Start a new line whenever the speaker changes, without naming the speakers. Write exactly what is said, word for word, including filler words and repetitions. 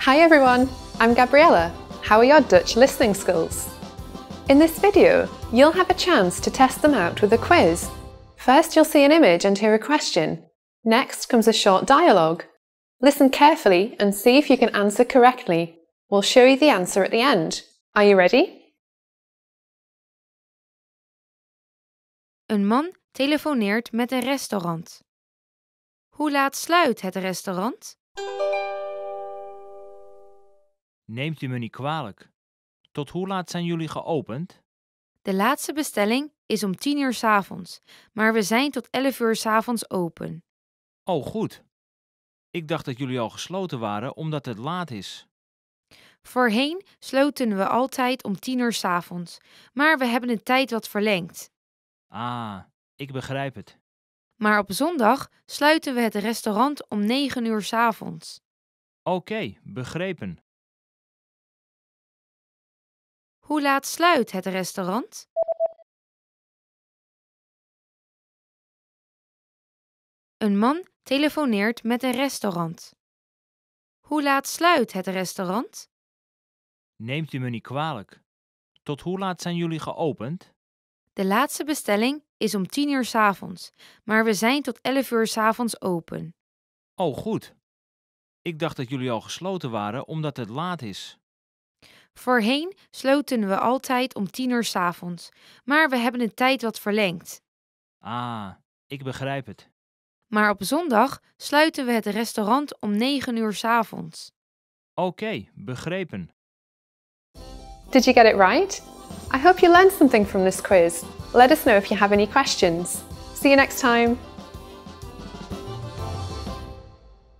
Hi everyone, I'm Gabriella. How are your Dutch listening skills? In this video, you'll have a chance to test them out with a quiz. First, you'll see an image and hear a question. Next comes a short dialogue. Listen carefully and see if you can answer correctly. We'll show you the answer at the end. Are you ready?
Een man telefoneert met een restaurant. Hoe laat sluit het restaurant?
Neemt u me niet kwalijk. Tot hoe laat zijn jullie geopend?
De laatste bestelling is om tien uur 's avonds, maar we zijn tot elf uur 's avonds open.
Oh, goed. Ik dacht dat jullie al gesloten waren omdat het laat is.
Voorheen sloten we altijd om tien uur 's avonds, maar we hebben de tijd wat verlengd.
Ah, ik begrijp het.
Maar op zondag sluiten we het restaurant om negen uur 's avonds.
Oké, begrepen.
Hoe laat sluit het restaurant? Een man telefoneert met een restaurant. Hoe laat sluit het restaurant?
Neemt u me niet kwalijk. Tot hoe laat zijn jullie geopend?
De laatste bestelling is om tien uur 's avonds, maar we zijn tot elf uur 's avonds open.
Oh, goed. Ik dacht dat jullie al gesloten waren omdat het laat is.
Voorheen sloten we altijd om tien uur 's avonds, maar we hebben de tijd wat verlengd.
Ah, ik begrijp het.
Maar op zondag sluiten we het restaurant om negen uur 's avonds.
Oké, begrepen.
Did you get it right? I hope you learned something from this quiz. Let us know if you have any questions. See you next time.